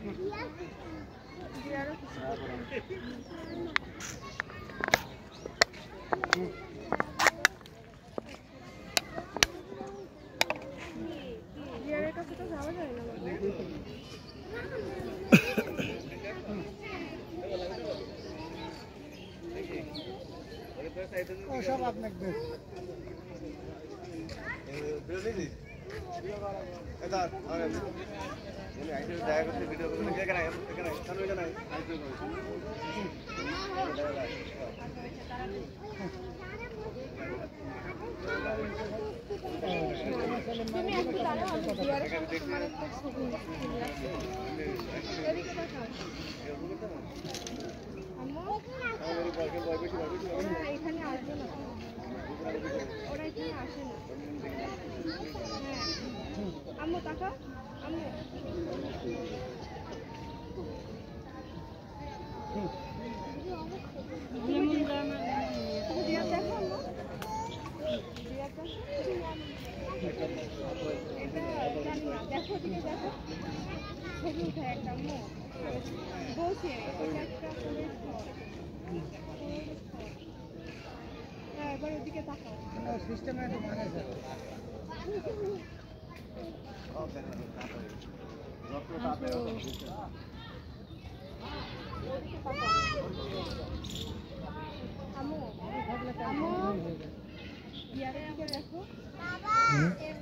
সব আপনাকে এখানে আসবে না ওরা এখানে আসে না আম্মু টাকা আম্মু দেখো দিকে দেখো ছবি উঠে একটা আম্মু বলছে একটা এবার ওদিকে তাকাও সিস্টেম একটু ভালো আছে আমু আমু ইয়ারে দিকে দেখো